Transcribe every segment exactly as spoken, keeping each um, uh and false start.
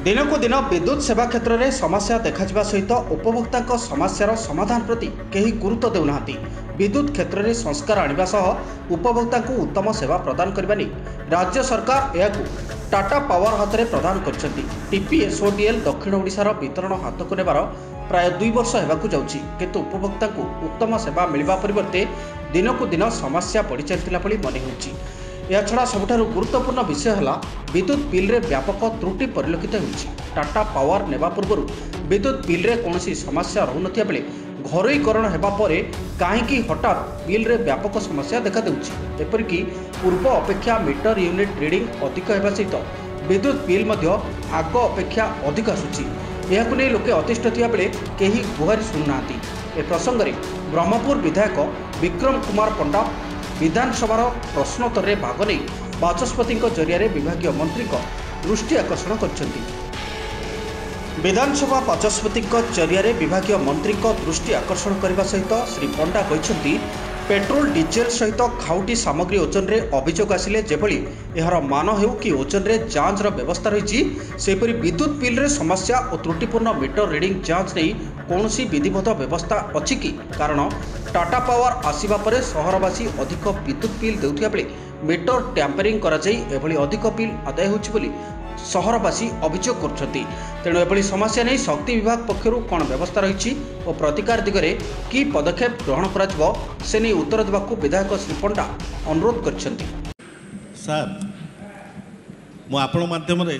दिन को दिन विद्युत सेवा क्षेत्र में समस्या देखा सहित उपभोक्ता समस्यार समाधान प्रति कहीं गुरुत्व देना। विद्युत क्षेत्र में संस्कार आने सह उपभोक्ता को उत्तम सेवा प्रदान करने राज्य सरकार यह टाटा पावर हाथ में प्रदान कर टीपीएसओडीएल दक्षिण ओडिशार वितरण हाथ को नेबार प्राय दुई वर्ष होगाकू जाउछि, किंतु उपभोक्ता को उत्तम सेवा मिलवा परिवर्ते दिन को दिन समस्या बढ़ी चलता भली मन होउछि। या छड़ा सबुठारु गुरुत्वपूर्ण विषय है विद्युत बिल रे व्यापक त्रुटि परिलक्षित होउछि। टाटा पावर नेबा पूर्व विद्युत बिल रे कौनसी समस्या रहउनथिया बेले घरोईकरण हेबा परे काहेकि हठात बिल रे व्यापक समस्या देखा देउछि। एपरिकी पूर्व अपेक्षा मीटर यूनिट रीडिंग अधिक हेबा सहित विद्युत बिल मध्य आग अपेक्षा अधिक आसुछि। यहाकु नै लोके अतिष्ठ थिया बेले केही गुहारी सुनुनाहांती। ए प्रसंग में ब्रह्मपुर विधायक विक्रम कुमार पंडा विधानसभा प्रश्नोत्तर में भाग नहीं बाचस्पति जरिया विभाग मंत्री दृष्टि आकर्षण करछंती। विधानसभा बाचस्पति जरिया विभाग मंत्री दृष्टि आकर्षण करने सहित श्री पंडा कहते पेट्रोल डीजेल सहित खाउटी सामग्री ओजन रे अभियोग आसिले जेभली एहार मान हेउ कि ओजन रे जांच र व्यवस्था रही सेपरि विद्युत बिल रे समस्या और त्रुटिपूर्ण मीटर रीडिंग जांच नहीं कौनसी विधिवत व्यवस्था अछि कि? कारण टाटा पावर आसिबा परे सहरवासी अधिक विद्युत बिल देउथिया बेले मीटर टैंपरिंग करा जाई एभली अधिक बिल आदाय होछि बोली सहरवासी अभियोग करछंती। तेणु एभली समस्या नहीं शक्ति विभाग पक्षरु कौन व्यवस्था रही और प्रतिकार दिगरे की पदक्षेप ग्रहण करा से नहीं उत्तर देवाकू विधायक श्री पंडा अनुरोध करछंती। सर मु आपण माध्यम रे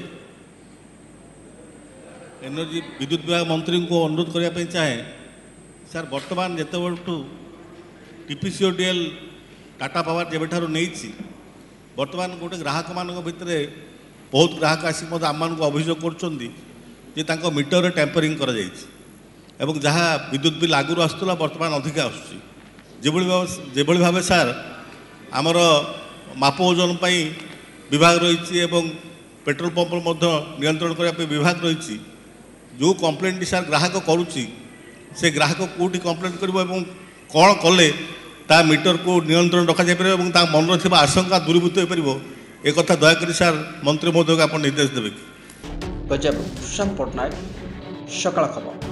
एनर्जी विद्युत विभाग मंत्री को अनुरोध करने चाहे सर वर्तमान जिते बड़ू टीपीसीओडीएल टाटा पावर जेबठार नहीं वर्तमान गोटे ग्राहक मान भितर बहुत ग्राहक आसिक आम मान अभियोग कर मीटर टैंपरिंग कर जहाँ विद्युत बिल आगुरी आसूला वर्तमान अधिक आसुची भाव सार आमर माप ओजन विभाग रही पेट्रोल पंप नियंत्रण करने विभाग रही जो कंप्लेंट सार ग्राहक करुच्ची से ग्राहक कौटी कंप्लेंट कर कौन कले ता मीटर को नियंत्रण रखा जाए और मन रहा आशंका दूरीभूत हो पार एक कथा दयाकोरी सार मंत्री महोदय को आप निर्देश देवे कि? गजब सुशांत पट्टनायक, सकाळ खबर।